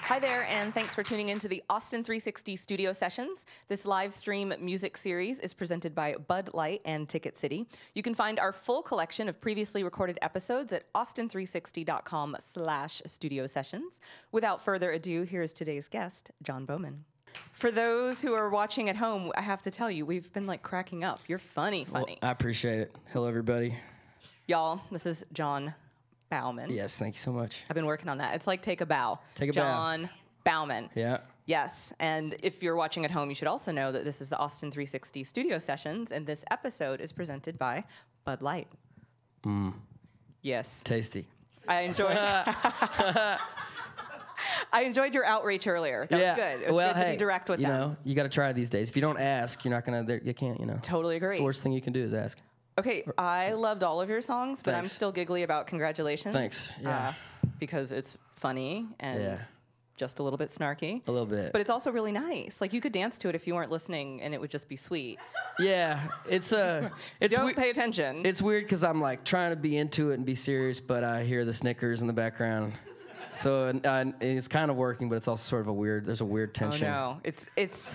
Hi there, and thanks for tuning in to the Austin 360 Studio Sessions. This live stream music series is presented by Bud Light and Ticket City. You can find our full collection of previously recorded episodes at austin360.com/studio sessions. Without further ado, here's today's guest, John Bowman. For those who are watching at home, I have to tell you, we've been like cracking up. You're funny. Well, I appreciate it. Hello, everybody. Y'all, this is John Bowman. Yes, thank you so much. I've been working on that. It's like take a bow. Take a bow. John Bowman. Yeah. Yes, and if you're watching at home, you should also know that this is the Austin 360 Studio Sessions, and this episode is presented by Bud Light. Yes. Tasty. I enjoyed I enjoyed your outreach earlier. That was good. It was good to be direct with them. You know, you got to try these days. If you don't ask, you're not going to, you can't, you know. Totally agree. It's the worst thing you can do is ask. Okay, I loved all of your songs, but Thanks. I'm still giggly about Congratulations. Thanks. Yeah. Because it's funny and just a little bit snarky. A little bit. But it's also really nice. Like, you could dance to it if you weren't listening, and it would just be sweet. Yeah, it's Don't pay attention. It's weird because I'm like trying to be into it and be serious, but I hear the Snickers in the background. So it's kind of working, but it's also sort of there's a weird tension. Oh, no. It's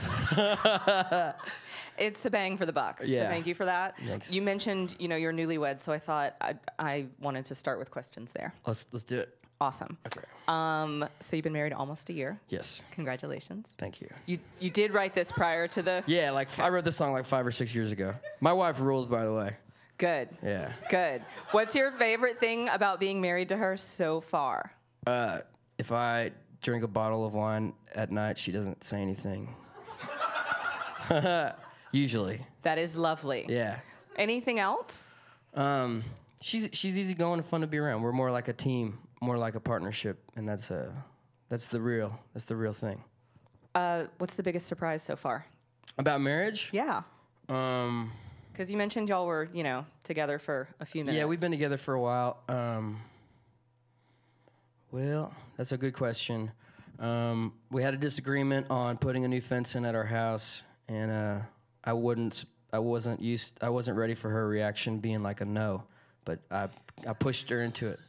it's a bang for the buck. Yeah. So thank you for that. Thanks. You mentioned, you're newlywed, so I thought I wanted to start with questions there. Let's do it. Awesome. Okay. So you've been married almost a year. Yes. Congratulations. Thank you. You did write this prior to the... Yeah, like I wrote this song like 5 or 6 years ago. My wife rules, by the way. Good. Yeah. Good. What's your favorite thing about being married to her so far? If I drink a bottle of wine at night, she doesn't say anything. Usually. That is lovely. Yeah. Anything else? She's easygoing and fun to be around. We're more like a team, more like a partnership, and that's the real thing. What's the biggest surprise so far? About marriage? Yeah. Because you mentioned y'all were, together for a few minutes. Yeah, we've been together for a while. Well, that's a good question. We had a disagreement on putting a new fence in at our house, and I wasn't ready for her reaction being like a no, but I pushed her into it.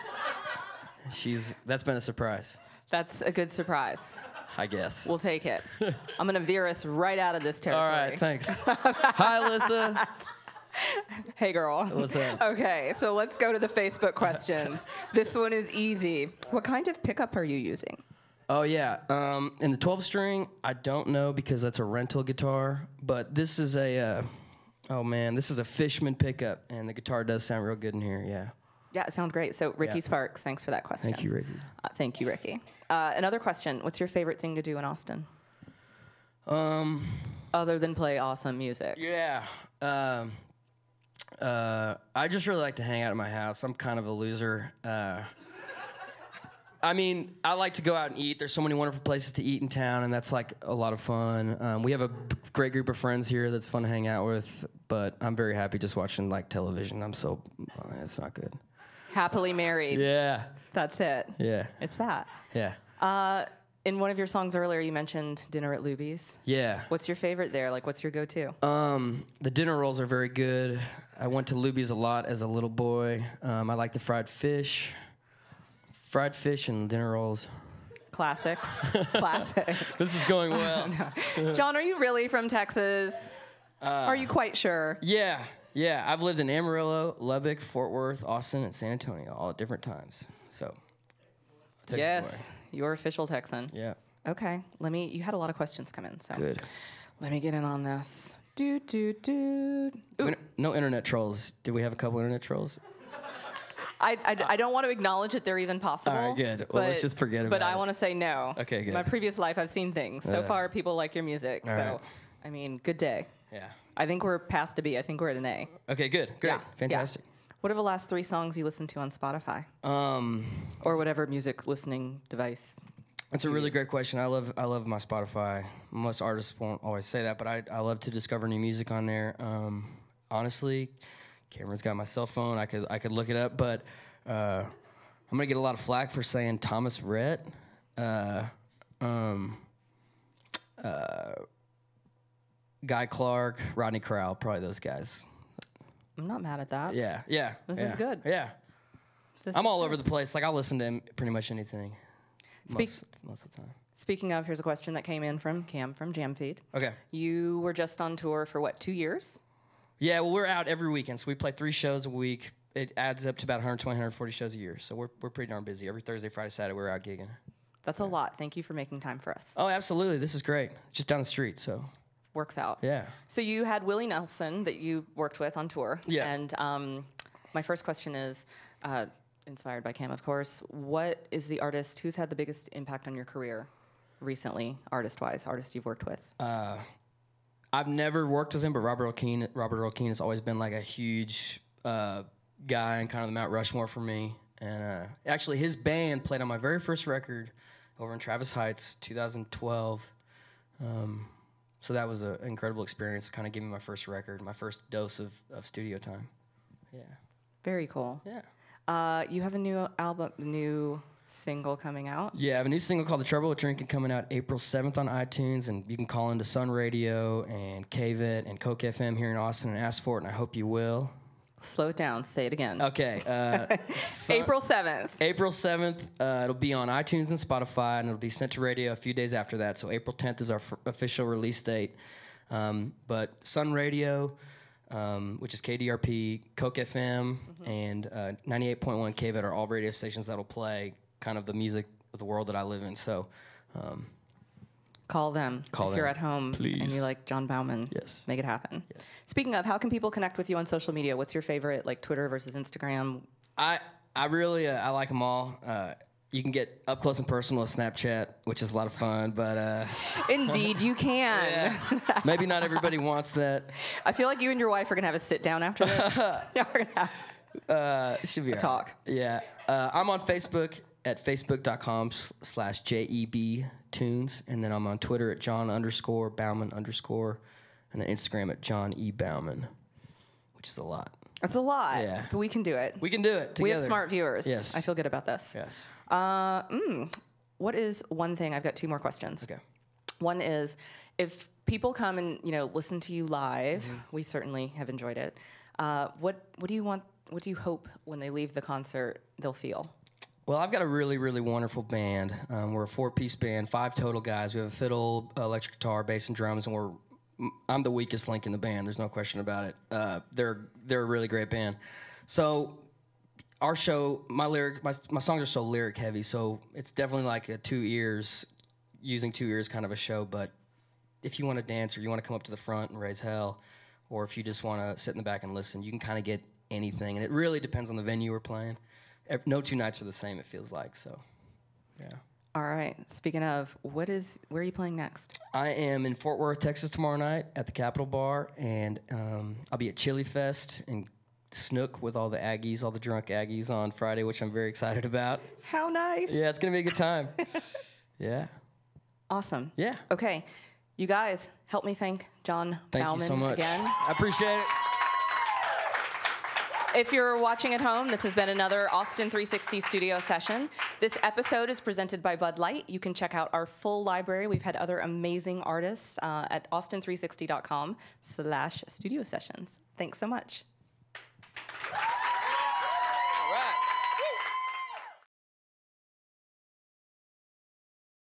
That's been a surprise. That's a good surprise. I guess. We'll take it. I'm going to veer us right out of this territory. All right, thanks. Hi, Alyssa. Hey, girl. What's up? Okay, so let's go to the Facebook questions. This one is easy. What kind of pickup are you using? Oh, yeah. In the 12-string, I don't know because that's a rental guitar, but this is this is a Fishman pickup, and the guitar does sound real good in here, yeah. Yeah, it sounds great. So, Ricky Sparks, thanks for that question. Thank you, Ricky. Thank you, Ricky. Another question. What's your favorite thing to do in Austin? Other than play awesome music. Yeah. I just really like to hang out at my house. I'm kind of a loser. I like to go out and eat. There's so many wonderful places to eat in town, and that's like a lot of fun. We have a great group of friends here that's fun to hang out with, but I'm very happy just watching like television. It's not good. Happily married. Yeah. That's it. Yeah. It's that. Yeah. In one of your songs earlier, you mentioned dinner at Luby's. Yeah. What's your favorite there? Like, what's your go-to? The dinner rolls are very good. I went to Luby's a lot as a little boy. I like the fried fish and dinner rolls. Classic. Classic. This is going well. No. John, are you really from Texas? Are you quite sure? Yeah. I've lived in Amarillo, Lubbock, Fort Worth, Austin, and San Antonio all at different times. So, Texas yes, boy. you're official Texan. Yeah. Okay, you had a lot of questions come in, so. Good. Let me get in on this. No internet trolls. Do we have a couple internet trolls? I don't want to acknowledge that they're even possible. All right, good. Well, let's just forget about it. But I want to say no. Okay, good. In my previous life, I've seen things. So far, people like your music. All right. Good day. Yeah. I think we're past a B. I think we're at an A. Okay, good. Great. Yeah. Fantastic. Yeah. What are the last 3 songs you listened to on Spotify? Or whatever music listening device. That's a really great question. I love my Spotify. Most artists won't always say that, but I love to discover new music on there. Honestly, Cameron's got my cell phone. I could look it up, but I'm gonna get a lot of flack for saying Thomas Rhett. Guy Clark, Rodney Crowell, probably those guys. I'm not mad at that. Yeah. This is good. Yeah. I'm all over the place. Like, I'll listen to pretty much anything. most of the time. Speaking of, here's a question that came in from Cam from Jamfeed. Okay. You were just on tour for what, 2 years? Yeah, well, we're out every weekend, so we play 3 shows a week. It adds up to about 120, 140 shows a year, so we're pretty darn busy. Every Thursday, Friday, Saturday, we're out gigging. That's a lot. Thank you for making time for us. Oh, absolutely. This is great. Just down the street, so. Works out. Yeah. So you had Willie Nelson that you worked with on tour. Yeah. And my first question is, inspired by Cam, of course, what is the artist who's had the biggest impact on your career recently, artist-wise, artist you've worked with? I've never worked with him, but Robert Earl Keen has always been like a huge guy and kind of the Mount Rushmore for me. And actually, his band played on my very first record over in Travis Heights, 2012. So that was an incredible experience, kind of giving me my first record, my first dose of studio time. Yeah. Very cool. Yeah. You have a new single coming out. Yeah, I have a new single called The Trouble with Drinking coming out April 7th on iTunes, and you can call into Sun Radio and KVET and Coke FM here in Austin and ask for it, and I hope you will. Slow it down. Say it again. Okay. April 7th. April 7th. It'll be on iTunes and Spotify, and it'll be sent to radio a few days after that. So April 10th is our official release date. But Sun Radio, which is KDRP, Coke FM, and 98.1 KVET are all radio stations that'll play kind of the music of the world that I live in. So call them if you're at home please. And you like John Bauman. Yes. Make it happen. Yes. Speaking of, how can people connect with you on social media? What's your favorite, like Twitter versus Instagram? I really I like them all. You can get up close and personal with Snapchat, which is a lot of fun, but Indeed, you can. yeah, maybe not everybody wants that. I feel like you and your wife are gonna have a sit down after this. Yeah, we're gonna have Should be a talk. Yeah, I'm on Facebook at facebook.com/JEBtunes, and then I'm on Twitter at John_Bauman_, and then Instagram at John E. Bauman, which is a lot. That's a lot. Yeah. But we can do it. We can do it together. We have smart viewers. Yes. I feel good about this. Yes. What is one thing? I've got 2 more questions. Okay. One is, if people come and listen to you live, we certainly have enjoyed it. What do you want? What do you hope when they leave the concert they'll feel? Well, I've got a really, really wonderful band. We're a 4-piece band, 5 total guys. We have a fiddle, electric guitar, bass, and drums, and I'm the weakest link in the band. There's no question about it. They're a really great band. So our show, my songs are so lyric heavy, so it's definitely like a 2 ears, using 2 ears kind of a show. But if you want to dance or you want to come up to the front and raise hell, or if you just want to sit in the back and listen, you can kind of get anything. And it really depends on the venue we're playing. No 2 nights are the same, it feels like. So, yeah. All right. Speaking of, where are you playing next? I am in Fort Worth, Texas tomorrow night at the Capitol Bar, and I'll be at Chili Fest and Snook with all the Aggies, all the drunk Aggies on Friday, which I'm very excited about. How nice. Yeah, it's going to be a good time. Yeah. Awesome. Yeah. Okay. You guys, help me thank John Bauman Thank you so much. again. I appreciate it. If you're watching at home, this has been another Austin 360 studio session. This episode is presented by Bud Light. You can check out our full library. We've had other amazing artists at austin360.com/studio sessions. Thanks so much.